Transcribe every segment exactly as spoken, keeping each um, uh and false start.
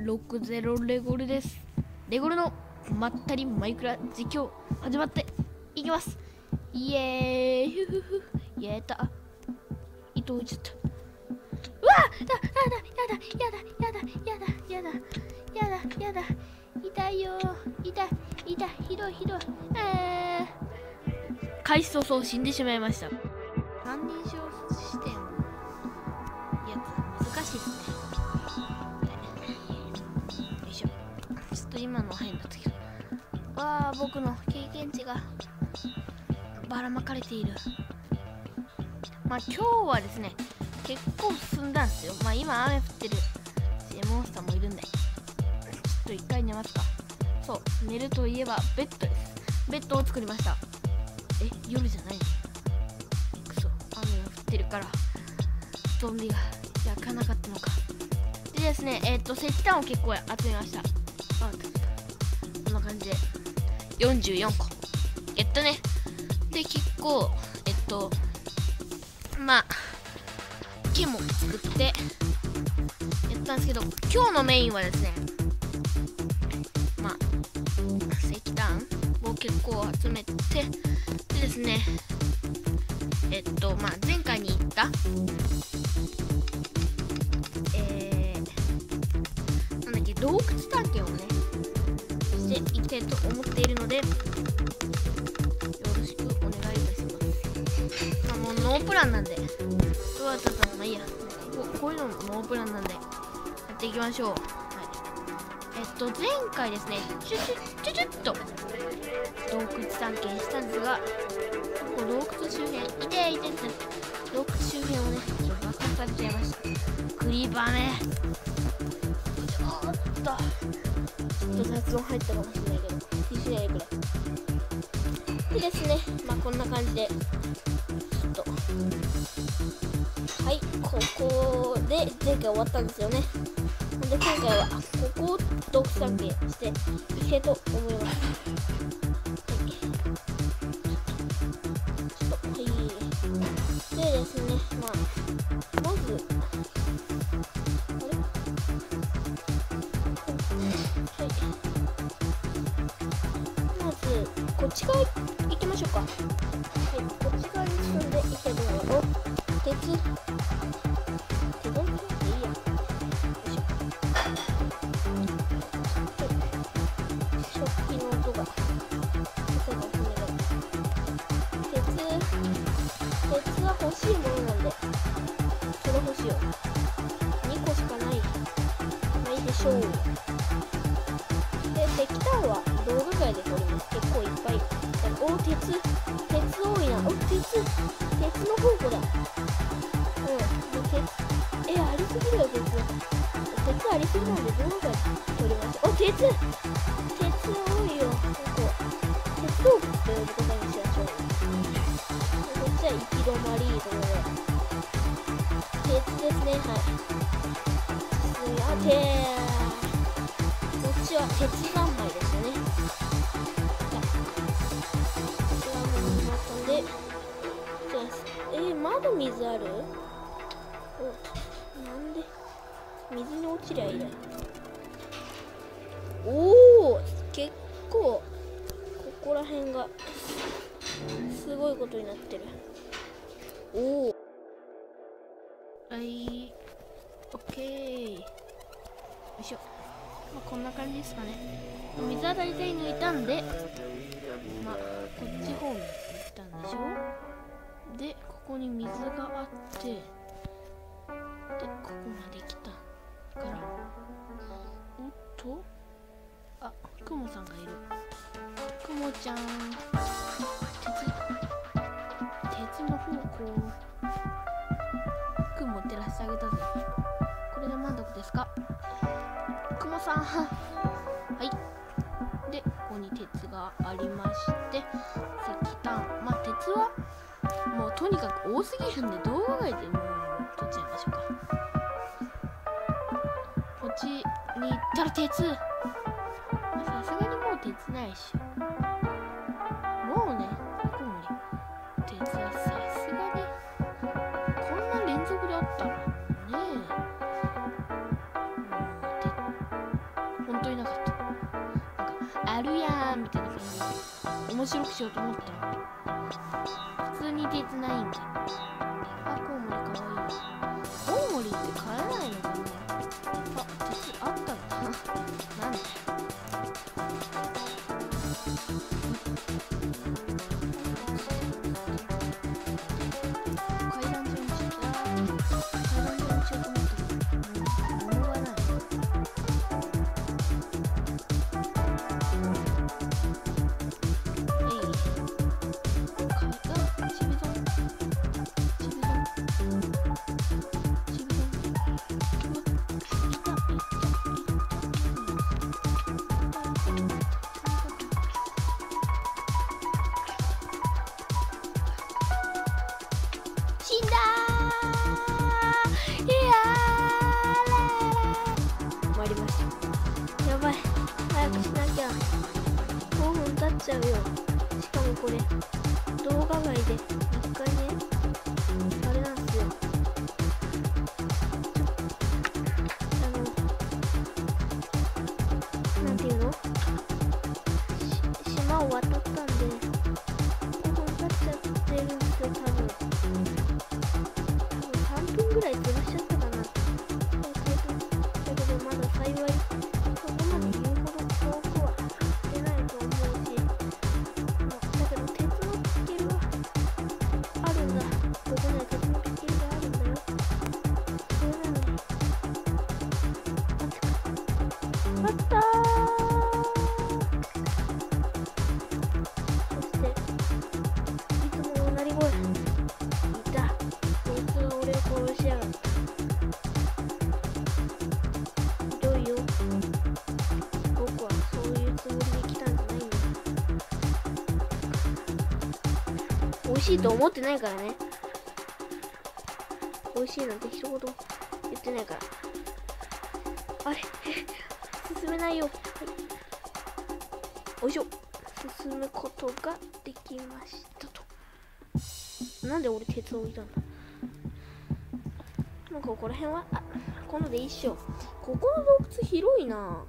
ろくゼロレゴルです。レゴルのまったりマイクラ実況始まっていきます。イエーイ、ふふふ、やった糸打っちゃった。うわっ、だやだやだやだやだやだやだやだやだ、痛いよ、痛い痛い、ひどいひどい。えー、開始早々死んでしまいました。三人称視点やつ難しいですね。よいしょ。ちょっと今のは変だったけど、わあ、僕の経験値がばらまかれている。まあ今日はですね、結構進んだんですよ。まあ今雨降ってるし、モンスターもいるんで、ちょっと一回寝ますか。そう、寝るといえばベッドです。ベッドを作りました。え、夜じゃないの？くそ、雨が降ってるからゾンビが焼かなかったのか。でですね、えっと石炭を結構集めました。あ、こんな感じでよんじゅうよんこえっとね、で結構えっとまあ木も作ってやったんですけど、今日のメインはですね、まあ石炭を結構集めて、でですね、えっとまあ前回に言ったえー、なんだっけ、洞窟探検をねしていきたいと思っているので、よろしくお願いいたします。まあもうノープランなんで、どうやったらまあいいや、こ, こういうのもノープランなんでやっていきましょう。はい、えっと前回ですね、チュチュチュチュッと洞窟探検したんですが、ここ洞窟周辺、いていてって、洞窟周辺をねちょっと爆破されちゃいました。クリーパーね、おっとちょっと雑音入ったかもしれないけど気にしないでくれ。でですね、まあこんな感じでちょっと、はい、ここで前回終わったんですよね。で今回はここを洞窟探検していきたいと思います。でですね、まあ、まず、あれ？はい。まず、こっち側行きましょうか。はい、こっち側に進んでいきたいと思います。お、鉄。手どんでいいや。よいしょ。食器の音が。そうかもしれないけど。鉄。鉄は欲しいものなんで、それ欲しいよ。にこしかない。まあいいでしょう。で、石炭は道具街で取ります。結構いっぱい。お、鉄。鉄多いな。お、鉄。鉄の宝庫だ。うん。で、鉄。え、ありすぎるよ、鉄。鉄ありすぎなんで道具街取ります。お、鉄。鉄多いよ。ここ。鉄道具って呼ぶことにしましょう。こっちは行き止まりということで、鉄ですね。はい。あてー、こっちは鉄三昧でしたね。こちらも見ましたんで、じゃあ、えー、まだ水ある？お、なんで水に落ちりゃいいだよ。おお、結構ここら辺がすごいことになってる。おお、はい、オッケー。よいしょ。まあこんな感じですかね。水は大体抜いたんで、まあこっち方面行ったんでしょ。でここに水があって、でここまで来たから、おっと、あ、クモさんがいる。クモちゃん、鉄の方向雲照らしてあげたぜ。これで満足ですか、雲さん。はいで、ここに鉄がありまして、石炭、まあ鉄はもうとにかく多すぎるんで動画外でもう取っちゃいましょうか。こっちに行ったら鉄、さすがにもう鉄ないっしょ。もうね、ここ無理。鉄はさすがにこんな連続であったらねえ、もうあるやんみたいな感じで面白くしようと思ったの。普通に鉄ないんだ。あ、コウモリかわいい。コウモリって買えないのかな。あ、鉄あったんだ。なんだよ。階段上にしよう。階段上にしようと思ったけど、物がない。死んだー。いやー、終わりました。やばい、早くしなきゃ。ごふん経っちゃうよ。しかもこれ動画外で一回ね、あれなんですよ、あのなんていうの、島を渡ったんでごふん経っちゃってるんですよ。多分さんぷんぐらい飛ばしちゃったかな。だけどまだ幸いそこまで言うほど遠くは出ないと思うし、だけど鉄のスキルはあるんだ。ここには鉄のスキルがあるんだよ。それなのにあったー。そしていつもの鳴り声いた。こいつが俺を殺しやがった。ひどいよ。僕はそういうつもりで来たんじゃないんだ。美味しいと思ってないからね。美味しいなんて一言言ってないから。あれ進めないよ。はい、おいしょ。進むことができましたと。なんで俺鉄を置いたんだ。もうここら辺はあ今度でいいっしょ。ここの洞窟広いな。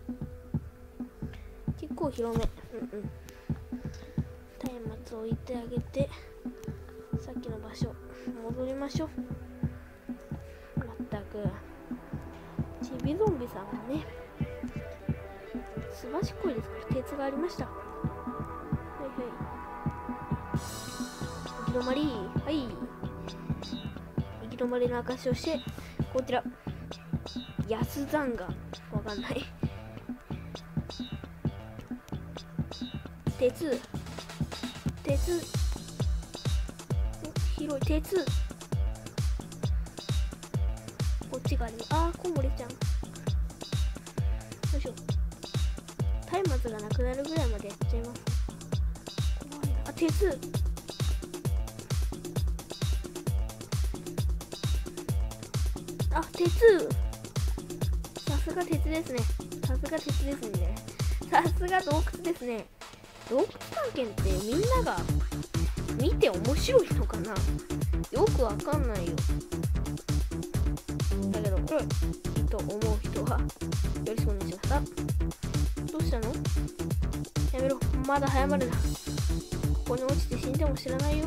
結構広め。うんうん。松明を置いてあげて、さっきの場所戻りましょう。まったくちびゾンビさんはね、すばしっこいですから。鉄がありました。はいはい。行き止まり。はい。行き止まりの証をして、こちら安残がわかんない鉄鉄広い鉄。こっちがある。あー、コウモリちゃん。よいしょ。松明がなくなるぐらいまでやっちゃいます。怖いな。あ、鉄。あ、鉄。さすが鉄ですね。さすが鉄ですね。さすが洞窟ですね。洞窟探検ってみんなが見て面白いのかな、よくわかんないよ。だけど、うん、いいと思う人はよろしくお願いします。あ、どうしたの？やめろ、まだ早まるな。ここに落ちて死んでも知らないよ。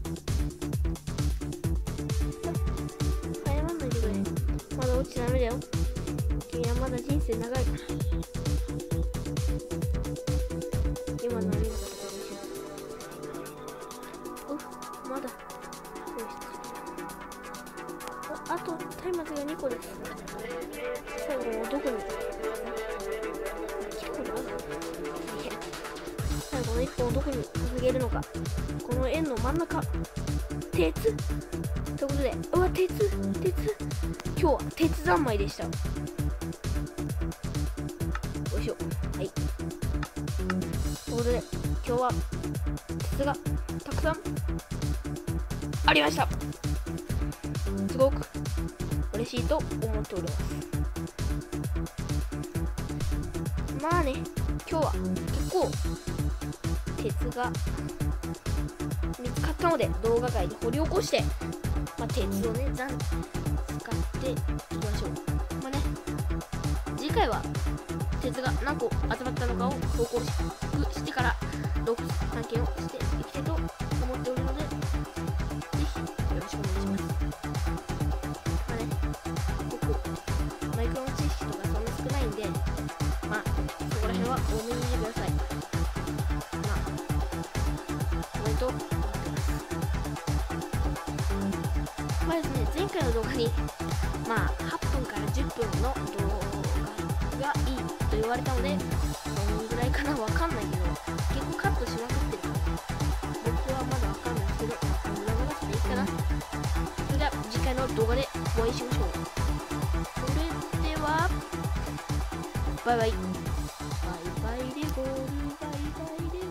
早まんないでくれ。まだ落ちちゃダメだよ。君はまだ人生長いから。今の見ることかもしれない。うっ、まだ。あ, あと、松明がにこです。最後はどこに最後のいっぽんをどこに捧げるのか。この円の真ん中。鉄ということで、うわ、鉄鉄今日は鉄三昧でした。よいしょ。はい。ということで、今日は鉄がたくさんありました。すごく嬉しいと思っております。まあね、今日は結構鉄が見つかったので、動画外で掘り起こして、まあ、鉄をね、残使っていきましょう。まあね、次回は鉄が何個集まったのかを投稿してから洞窟探検をしていきたいと思っておるので、ぜひよろしくお願いします。まあね、僕マイクロの知識とかそんな少ないんで、まあそこら辺は多めに見てください。まあコメント思ってます。まあですね、前回の動画にまあはっぷんからじゅっぷんの動画がいいと言われたので、どのぐらいかなわかんないけど、結構カットしまくってるからね、僕はまだわかんないけど、このぐらいの長さでいいかな。それでは次回の動画でお会いしましょう。それではバイバイ。バイバイでゴール、バイバイでゴール。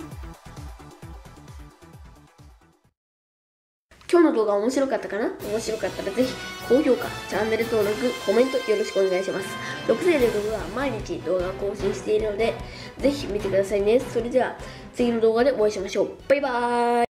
今日の動画面白かったかな？面白かったらぜひ高評価、チャンネル登録、コメントよろしくお願いします。ろくせいで動画は毎日動画を更新しているので、ぜひ見てくださいね。それでは次の動画でお会いしましょう。バイバーイ。